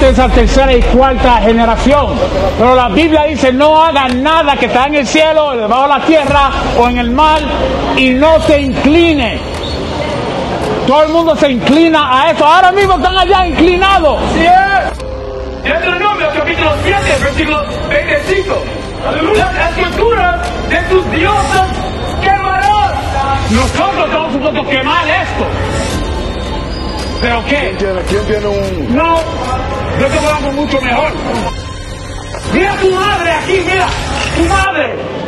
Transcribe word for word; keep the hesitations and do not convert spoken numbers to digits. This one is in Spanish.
esa tercera y cuarta generación. Pero la Biblia dice, no hagan nada que está en el cielo, debajo de la tierra o en el mar, y no se incline. Todo el mundo se inclina a eso. Ahora mismo están allá inclinados. Así es. Deuteronomio capítulo siete, versículo veinticinco. Las esculturas de tus dioses quemarán. Nosotros vamos un poco quemar esto. ¿Pero qué? ¿Quién tiene, quién tiene un...? No, yo te voy a algo mucho mejor. Mira tu madre aquí, mira, tu madre.